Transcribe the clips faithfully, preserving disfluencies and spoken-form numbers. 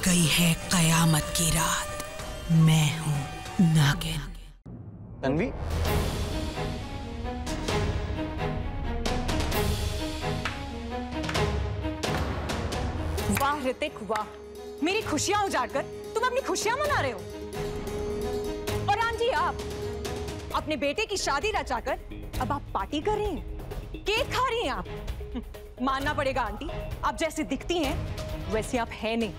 गई है कयामत की रात। मैं हूं नागिन। तन्वी, वाह ऋतिक वाह, मेरी खुशियां उजाड़कर तुम अपनी खुशियां मना रहे हो। और आंटी आप अपने बेटे की शादी रचाकर अब आप पार्टी कर रही हैं, केक खा रही हैं आप। मानना पड़ेगा आंटी, आप जैसी दिखती हैं वैसी आप है नहीं।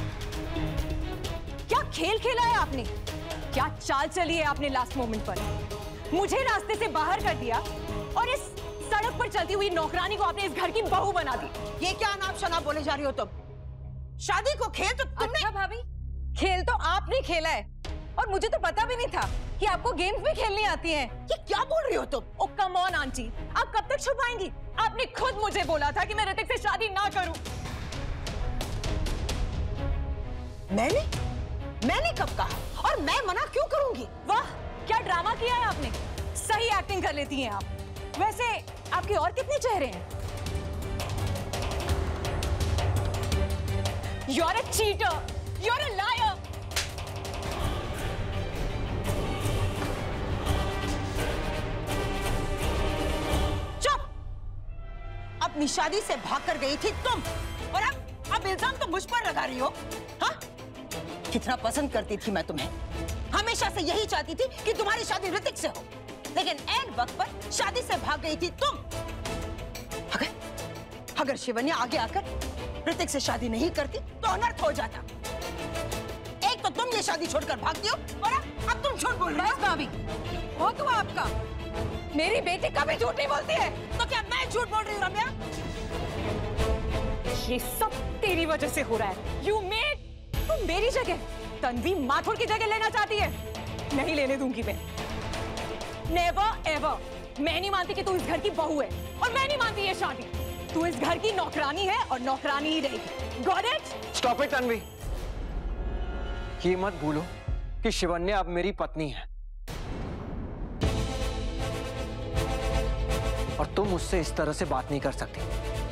क्या खेल खेला है आपने, क्या चाल चली है आपने लास्ट मोमेंट पर। मुझे रास्ते से बाहर कर दिया और इस सड़क पर चलती हुई नौकरानी को आपने इस घर की बहू बना दी। ये क्या अनाप शनाप बोले जा रही हो तुम? शादी को खेल तो तुमने। अच्छा भाभी, खेल तो आपने खेला है और मुझे तो पता भी नहीं था कि आपको गेम्स भी खेलनी आती हैं। ये क्या बोल रही हो तुम? ओ कम ऑन आंटी, आप कब तक छुपाएंगी? आपने खुद मुझे बोला था कि मैं ऋतिक से शादी ना करूं। मैंने मैंने कब कहा? और मैं मना क्यों करूंगी? वाह, क्या ड्रामा किया है आपने। सही एक्टिंग कर लेती हैं आप। वैसे आपके और कितने चेहरे हैं? You're a cheater, you're a liar. चुप! अपनी शादी से भागकर गई थी तुम, और अब अब इल्जाम तो मुझ पर लगा रही हो। हाँ? कितना पसंद करती थी मैं तुम्हें, हमेशा से यही चाहती थी कि तुम्हारी शादी ऋतिक से हो, लेकिन ऐन वक्त पर शादी से भाग गई थी तुम। अगर अगर शिवन्या आगे आकर ऋतिक से शादी नहीं करती तो अनर्थ हो जाता। एक तो तुम ये शादी छोड़कर भागती हो और अब, अब तुम झूठ बोल रही हो। बस भाभी, हो तो आपका। मेरी बेटी कभी झूठ नहीं बोलती है। तो क्या मैं झूठ बोल रही हूँ रम्या? ये सब तेरी वजह से हो रहा है। You made, तुम मेरी जगह तन्वी माथुर की जगह लेना चाहती है। नहीं लेने दूंगी मैं। Never ever. मैं नहीं मानती कि तू इस घर की बहू है, और मैं नहीं मानती ये शादी। तू इस घर की नौकरानी है और नौकरानी ही रहेगी। Got it? Stop it Tanvi. ये मत भूलो कि शिवन्या अब मेरी पत्नी है और तुम मुझसे इस तरह से बात नहीं कर सकती।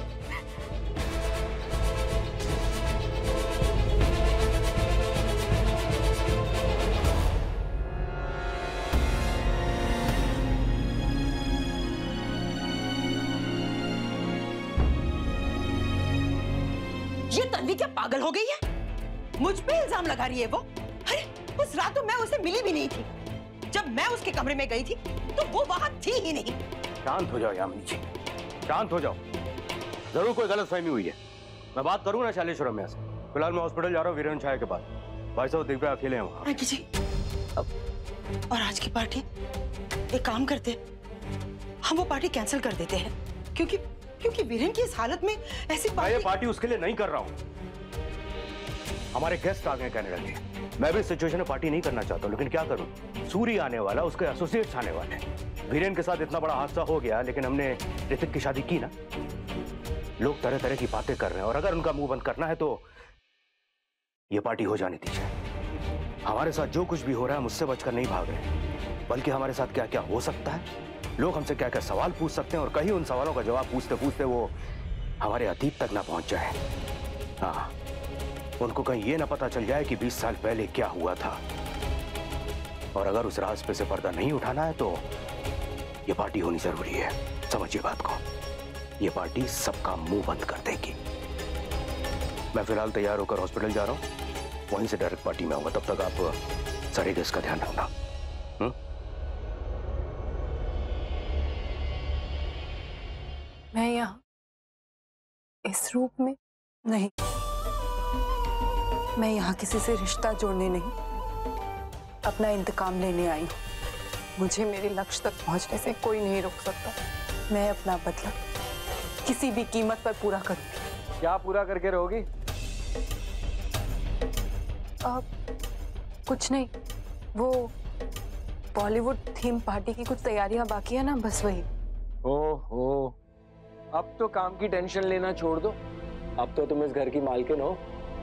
ये तन्वी क्या पागल हो गई है? मुझ पे इल्जाम लगा रही है वो। अरे उस रात तो मैं उसे मिली भी नहीं थी। जब मैं उसके कमरे में गई थी तो वो वहां थी ही नहीं। शांत हो जाओ यामिनी जी, शांत हो जाओ। जरूर कोई गलतफहमी हुई है। मैं बात करूं ना शैलेश रम्या से। फिलहाल मैं हॉस्पिटल जा रहा हूँ वीरेन छाया के पास। भाई साहब दिव्या अकेले हैं वहां। जी अब और आज की पार्टी, एक काम करते, हम वो पार्टी कैंसिल कर देते हैं, क्योंकि क्योंकि वीरेन की इस हालत में ऐसी पार्टी... मैं ये पार्टी उसके लिए नहीं कर रहा हूँ। हमारे गेस्ट आ गए कनाडा के। मैं भी इस सिचुएशन में पार्टी नहीं करना चाहता हूँ, लेकिन क्या करूँ, सूरी आने वाला, उसके एसोसिएट्स आने वाले। वीरेन के साथ इतना बड़ा हादसा हो गया, लेकिन हमने ऋतिक की शादी की ना। लोग तरह तरह की बातें कर रहे हैं, और अगर उनका मुंह बंद करना है तो ये पार्टी हो जाने दीजिए। हमारे साथ जो कुछ भी हो रहा है, मुझसे बचकर नहीं भाग रहे, बल्कि हमारे साथ क्या क्या हो सकता है, लोग हमसे क्या क्या सवाल पूछ सकते हैं, और कहीं उन सवालों का जवाब पूछते पूछते वो हमारे अतीत तक ना पहुंच जाए। हाँ, उनको कहीं ये ना पता चल जाए कि बीस साल पहले क्या हुआ था। और अगर उस राज पे से पर्दा नहीं उठाना है तो ये पार्टी होनी जरूरी है। समझिए बात को, ये पार्टी सबका मुंह बंद कर देगी। मैं फिलहाल तैयार होकर हॉस्पिटल जा रहा हूँ, वहीं से डायरेक्ट पार्टी में आऊंगा। तब तक आप सारे गेस्ट का ध्यान रखना। हुँ? मैं यहाँ इस रूप में नहीं, मैं यहाँ किसी से रिश्ता जोड़ने नहीं, अपना इंतकाम लेने आई हूँ। मुझे मेरे लक्ष्य तक पहुँचने से कोई नहीं रोक सकता। मैं अपना बदला किसी भी कीमत पर पूरा करूँगी। क्या पूरा करके रहोगी? अब कुछ नहीं, वो बॉलीवुड थीम पार्टी की कुछ तैयारियां बाकी है ना, बस वही। ओहो, अब तो काम की टेंशन लेना छोड़ दो। अब तो तुम इस घर की मालकिन हो।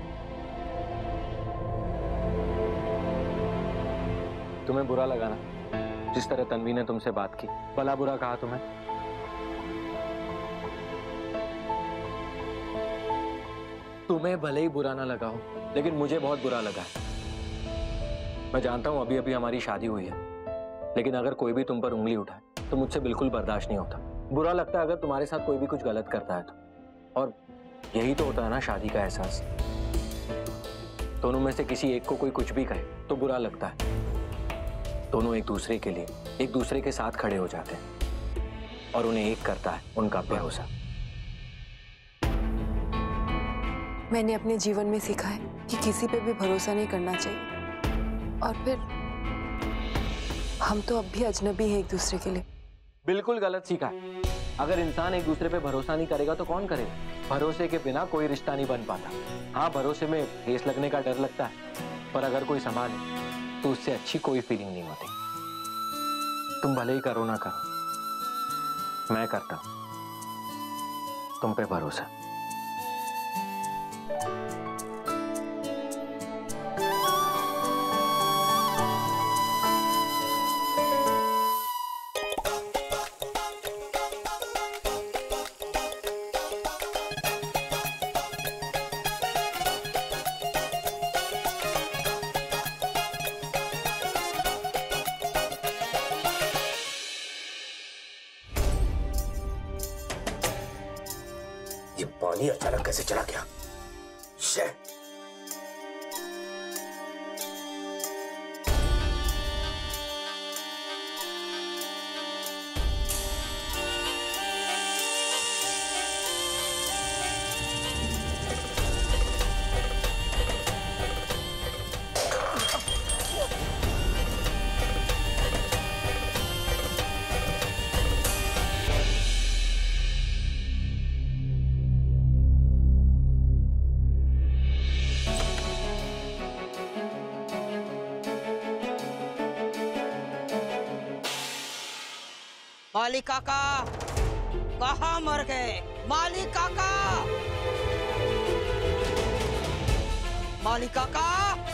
तुम्हें बुरा लगा ना जिस तरह तन्वी ने तुमसे बात की? भला बुरा कहा तुम्हें? तुम्हें तुम्हें भले ही बुरा ना लगा हो, लेकिन मुझे बहुत बुरा लगा है। मैं जानता हूं अभी अभी हमारी शादी हुई है, लेकिन अगर कोई भी तुम पर उंगली उठाए तो मुझसे बिल्कुल बर्दाश्त नहीं होता। बुरा लगता है अगर तुम्हारे साथ कोई भी कुछ गलत करता है तो, और यही तो होता है ना शादी का एहसास। दोनों में से किसी एक को कोई कुछ भी कहे तो बुरा लगता है। दोनों एक दूसरे के लिए एक दूसरे के साथ खड़े हो जाते हैं और उन्हें एक करता है उनका भरोसा। मैंने अपने जीवन में सीखा है कि किसी पे भी भरोसा नहीं करना चाहिए, और फिर हम तो अब भी अजनबी हैं एक दूसरे के लिए। बिल्कुल गलत सीखा है। अगर इंसान एक दूसरे पे भरोसा नहीं करेगा तो कौन करेगा? भरोसे के बिना कोई रिश्ता नहीं बन पाता। हाँ, भरोसे में ठेस लगने का डर लगता है, पर अगर कोई संभाले तो उससे अच्छी कोई फीलिंग नहीं होती। तुम भले ही करो ना करो, मैं करता हूं तुम पे भरोसा। ये पानी अचानक कैसे चला गया? शे। माली काका कहाँ मर गए? माली काका, माली काका,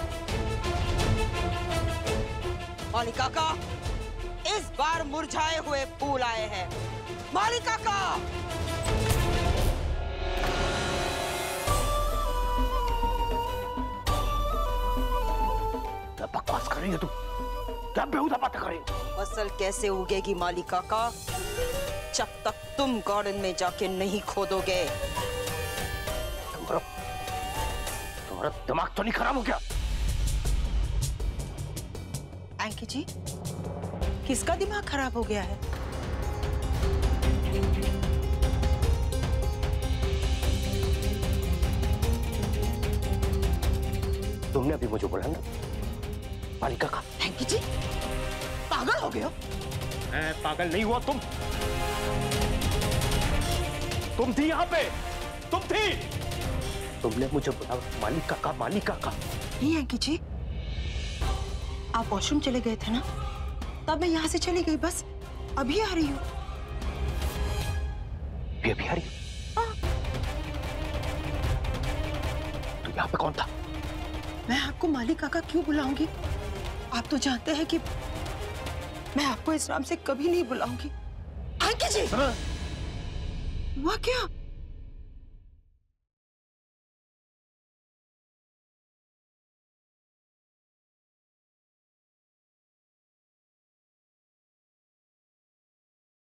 माली काका, इस बार मुरझाए हुए फूल आए हैं। माली काका, क्या बकवास कर रही है तुम? क्या बेहुदा बातें कर रही हो? फसल कैसे उगेगी माली काका जब तक तुम गार्डन में जाके नहीं खोदोगे? तुम्हारा तुम्हारा दिमाग तो नहीं खराब हो गया? एंकी जी, किसका दिमाग खराब हो गया है? तुमने अभी मुझे बोला ना माली काका। एंकी जी, पागल हो गए हो? मैं पागल नहीं हुआ, तुम तुम थी यहाँ पे, तुम थी। तुमने मुझे बोला माली काका, माली काका। नहीं एंकी जी, आप वॉशरूम चले गए थे ना, तब मैं यहाँ से चली गई। बस अभी आ रही हूँ। अभी अभी आ रही हो? तो यहाँ पे कौन था? मैं आपको माली काका क्यों बुलाऊंगी? आप तो जानते हैं कि मैं आपको इस नाम से कभी नहीं बुलाऊंगी। एंकी जी, हुआ क्या?